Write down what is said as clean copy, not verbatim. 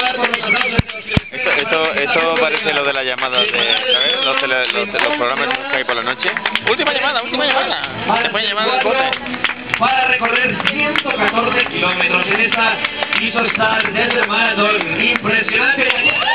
Esto parece lo de la llamada de, ¿sabes? Los programas que hay por la noche. Última llamada. Te pueden llamar al bote. Para recorrer 114 kilómetros en esta ISO Star desde Maratón. Impresionante.